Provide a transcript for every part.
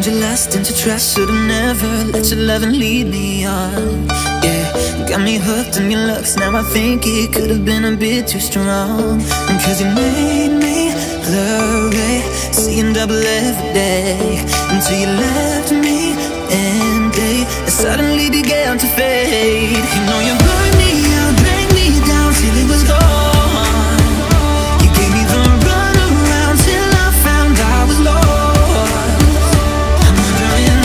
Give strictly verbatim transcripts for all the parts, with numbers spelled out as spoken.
found your lust into trust. Should've never let your loving lead me on. Yeah, got me hooked on your looks. Now I think it could've been a bit too strong. And cause you made me blurry, seeing double every day, until you left me empty and suddenly began to fade. You know you burned me out, drank me down till it was gone. You gave me the run around till I found I was lost. I'm wondering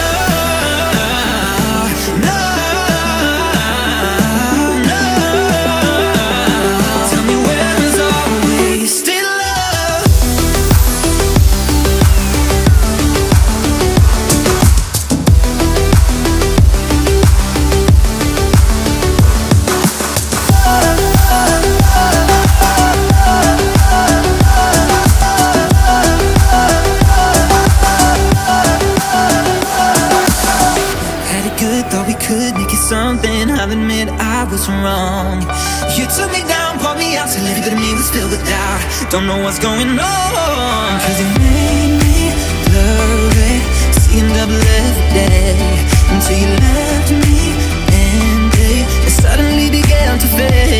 now, now, now, tell me where is our wasted love? Had it good, thought we could make it something. I'll admit I was wrong. You took me down, brought me out till every bit of me was filled with doubt. Don't know what's going on, cause you made me blurry, seeing double every day, until you left me empty and suddenly began to fade.